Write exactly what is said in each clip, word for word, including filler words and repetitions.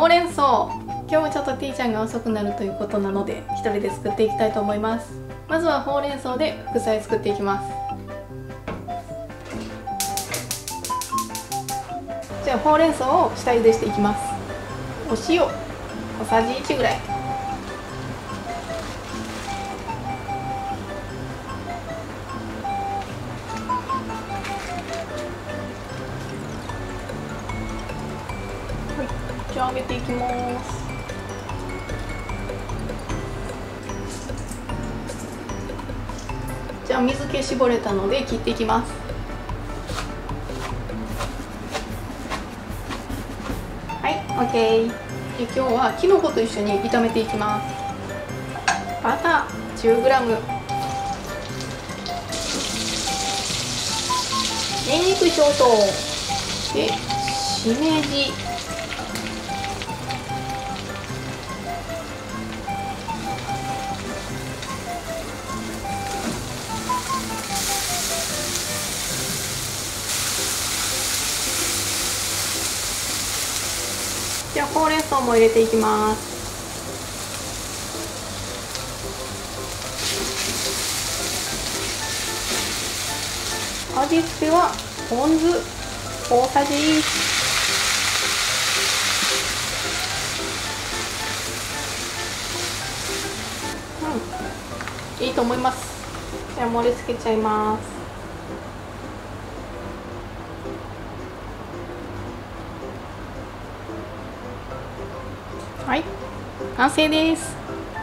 ほうれん草、今日はちょっと T ちゃんが遅くなるということなので一人で作っていきたいと思います。まずはほうれん草で副菜作っていきます。じゃあほうれん草を下茹でしていきます。お塩小さじいちぐらい、じゃあ揚げていきます。じゃあ水気絞れたので切っていきます。はい、OK。で今日はきのこと一緒に炒めていきます。バター じゅうグラム、にんにく少々でしめじ、じゃあほうれん草も入れていきます。味付けはポン酢大さじいち、うん、いいと思います。じゃあ盛り付けちゃいます。はい、完成です。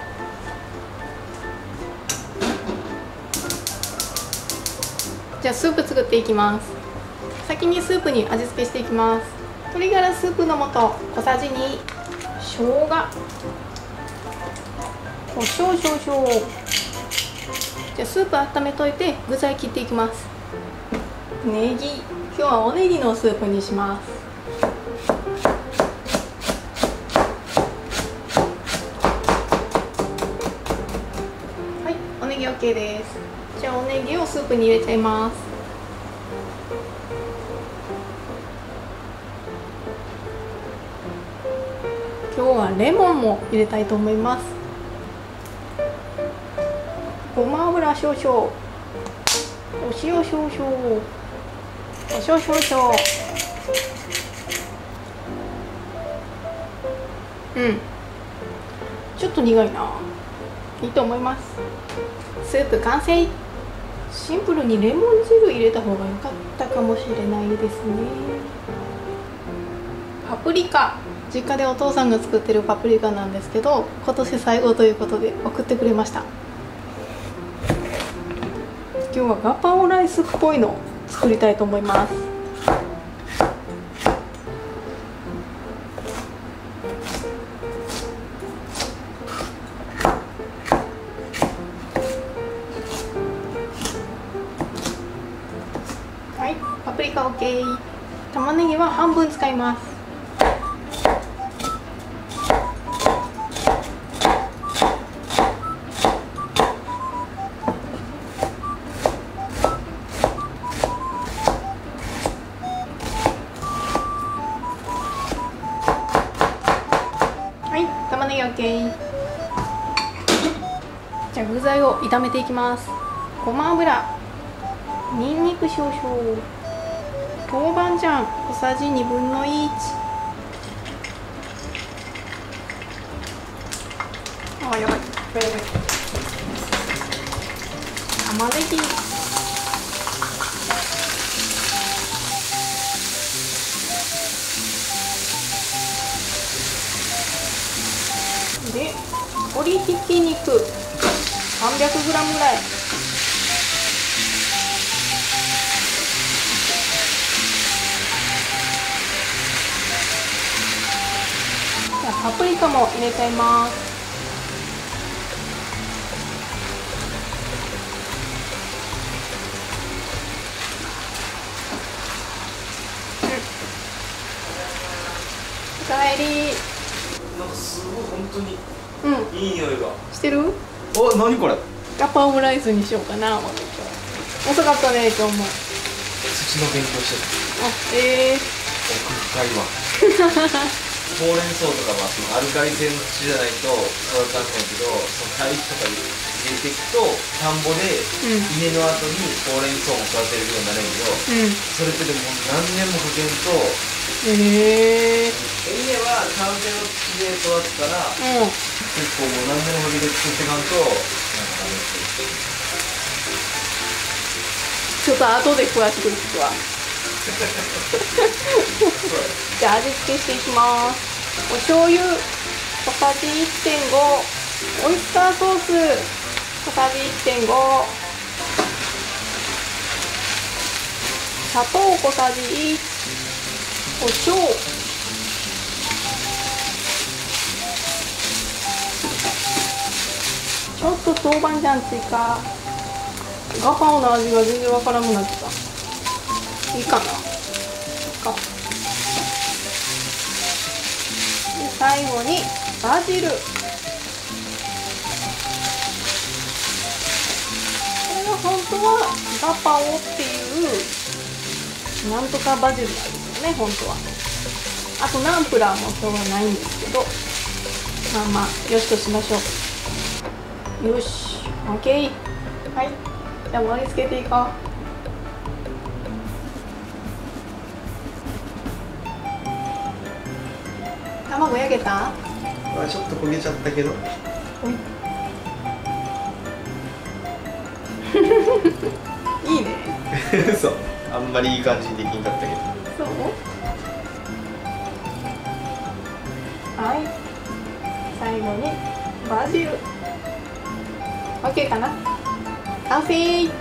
じゃあスープ作っていきます。先にスープに味付けしていきます。鶏ガラスープの素小さじに、生姜、胡椒少々。じゃあスープ温めといて具材切っていきます。ネギ、今日はおネギのスープにします。はい、おネギ OK です。じゃあおネギをスープに入れちゃいます。今日はレモンも入れたいと思います。ごま油少々、お塩少々、お塩少々。うん、ちょっと苦いな。いいと思います。スープ完成。シンプルにレモン汁入れた方が良かったかもしれないですね。パプリカ、実家でお父さんが作ってるパプリカなんですけど、今年最後ということで送ってくれました。今日はガパオライスっぽいのを作りたいと思います。はい、パプリカ OK。 玉ねぎは半分使います。はい、玉ねぎ OK。 じゃあ具材を炒めていきます。ごま油、にんにく少々、豆板醤小さじにぶんのいち、あーやばいやばいやばい、玉ねぎ、で鶏ひき肉 さんびゃくグラム ぐらい、じゃあパプリカも入れちゃいます。おかえり。 なんかすごい本当にうん、 いい匂いがしてる？ お、何これ？ ガパオライスにしようかな。思って今日遅かったね、今日も。 土の勉強してあ、ええー、 奥深いわ。 ほうれん草とかはそのアルカリ性の土じゃないと育たんないけど、その堆肥とか入れていくと田んぼで稲の後にほうれん草も育てれるようになるんやけど、うん、それってでも何年もかけんと。 へえー、 稲は完成の土で育つから、うん、結構もう何年もかけて作っていかんとなんかダメってちょっと後で詳しく聞くわ。じゃあ味付けしていきます。お醤油小さじ いってんご、オイスターソース小さじ いってんご、砂糖小さじいち、お塩、ちょっと豆板醤追加。ガパオの味が全然わからなくなってた。いいかな。かで最後にバジル。これが本当はガパオっていうなんとかバジルなんですよね、本当は。あとナンプラーも今日はないんですけど、まあまあよしとしましょう。よし OK。 はい、じゃあ盛り付けていこう。卵焼けた？ まあちょっと焦げちゃったけど。 いいね。 そう、あんまりいい感じにできんかったけど。 そう。はい。最後にバジル。オッケーかな？完成。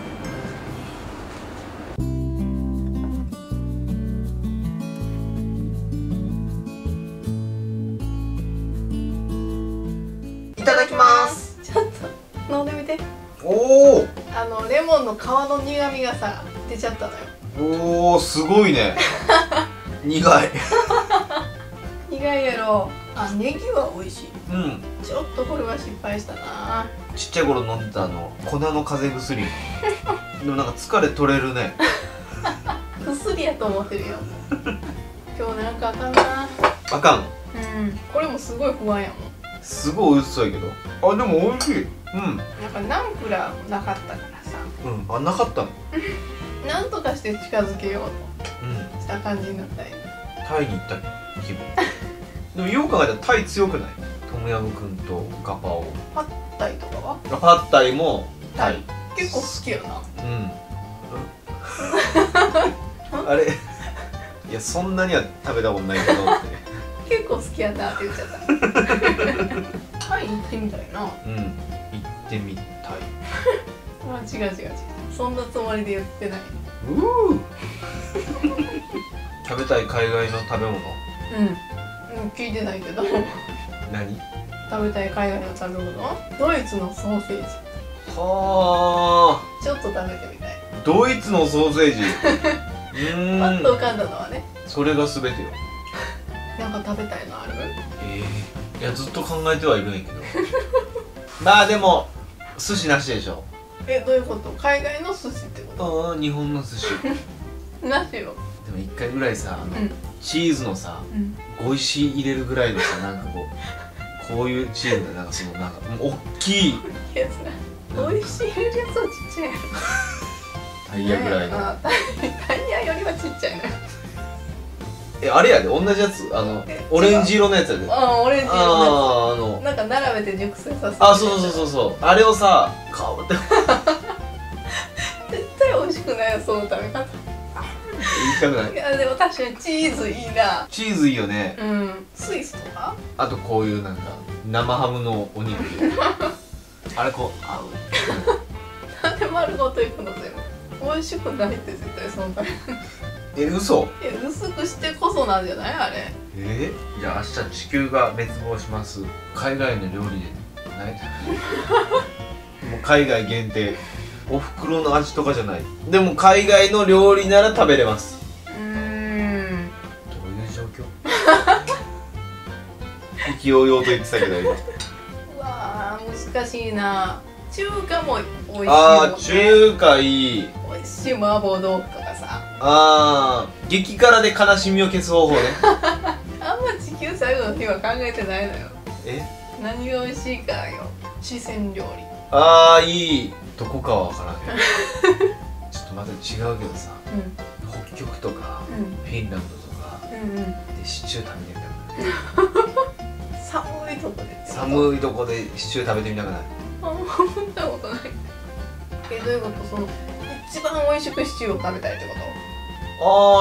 いただきます。 ちょっと飲んでみて。 おお。 あのレモンの皮の苦味がさ出ちゃったのよ。 おお、すごいね。苦い。 苦いやろ。あ、ネギは美味しい。 うん。 ちょっとこれは失敗したな。 ちっちゃい頃飲んでたあの粉の風邪薬。でもなんか疲れ取れるね。 薬やと思ってるよ。今日なんかあかんな。 あかん。 うん。これもすごい不安やもん。 すごい薄いけど。あ、でも美味しい。うん。 なんかナンプラーもなかったからさ。 うん。あ、なかったの。 なんとかして近づけようとした感じになったよ。 タイに行った気分。でもよく考えたらタイ強くない？トムヤムクンとガパオ。 パッタイとかは？ パッタイもタイ。 結構好きよな。 うん。あれ、いやそんなには食べたことないけどって。 結構好きやなって言っちゃった。タイ行ってみたいな。うん。 行ってみたい。 まあ違う違う違う。そんなつもりで言ってない。 うー。食べたい海外の食べ物。うん。 聞いてないけど。 何？ 食べたい海外の食べ物？ドイツのソーセージ。 はあ。 ちょっと食べてみたい。 ドイツのソーセージ。うーん。 パッと浮かんだのはね。 それが全てよ。 なんか食べたいのある？ ええー。いやずっと考えてはいるんやけど。まあでも寿司なしでしょ。 え、どういうこと？海外の寿司ってこと？ ああ、日本の寿司。 なしよ。 でも一回ぐらいさ、あの、うん、チーズのさ、うん、ご石入れるぐらいのさ、なんかこうこういうチーズでなんかそのなんかもう大きいやつな。ご石入れるやつはちっちゃい。 タイヤぐらいの。 タイヤよりはちっちゃいのよ。 え、あれやで、同じやつ、あのオレンジ色のやつやで。 ああ、オレンジ色のやつ。 ああ、あのなんか並べて熟成させて。 あ、そうそうそうそう、あれをさ、顔って絶対美味しくないよ、その食べ方。 言いたくない。 いや、でも確かにチーズいいな。 チーズいいよね。 うん。スイスとか？ あとこういうなんか生ハムのお肉。あれこう合う。 なんで丸ごといくの全部。美味しくないって絶対その食べ方。 え、嘘？ え、薄くしてこそなんじゃないあれ。 えー、じゃあ明日地球が滅亡します。海外の料理でないもう海外限定。お袋の味とかじゃない。でも海外の料理なら食べれます。 うーん。 どういう状況？意気揚々と言ってたけど今。 うわー、難しいな。中華も美味しいもんね。 あー、中華いい。 美味しい麻婆豆腐とかさ。 あー、激辛で悲しみを消す方法ね。 あんま時球最後の日は考えてないのよ。 え、 何が美味しいかよ。四川料理。 ああいい。どこかは分からんけどちょっとまた違うけどさ、 うん、 北極とか、 うん、 フィンランドとか、 うんうん、 でシチュー食べてみたくない寒いとこで。 寒いとこでシチュー食べてみたくない？ あんま思ったことない。え、どういうこと？その一番美味しくシチューを食べたいってこと？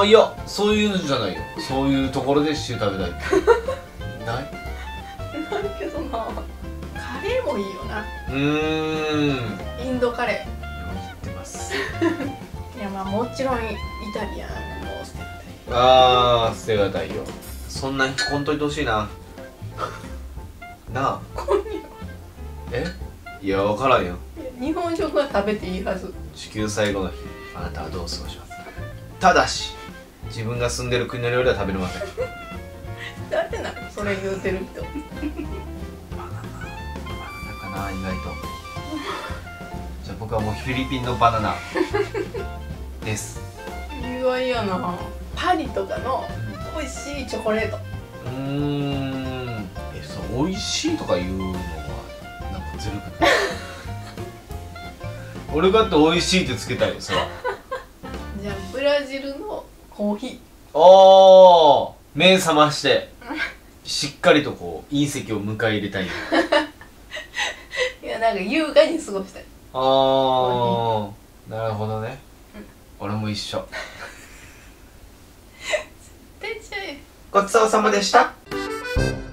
ああいや、そういうのじゃないよ。そういうところでシチュー食べたいってない？ ないけどな。カレーもいいよな。 うーん、 インドカレよう言ってますー。いやまあもちろんイタリアンも捨てたい。 ああ捨てがたいよ。そんな日こんといてほしいななあ。 こんにえ、いや分からんよ。 日本食は食べていいはず。 地球最後の日、あなたはどう過ごしますか？ただし自分が住んでる国の料理は食べれません誰なのそれ言うてる人。 バナナ、バナナかな、意外とじゃあ僕はもうフィリピンのバナナです意外やな。パリとかの美味しいチョコレート。 うーん、え、そう美味しいとか言うのはなんかずるくない俺だって美味しいってつけたいよ、それは。 じゃあブラジルのコーヒー。 おー、目覚ましてしっかりとこう隕石を迎え入れたいよいやなんか優雅に過ごしたい。 あー、なるほどね、うん、俺も一緒出ちゃえ。 ごちそうさまでした。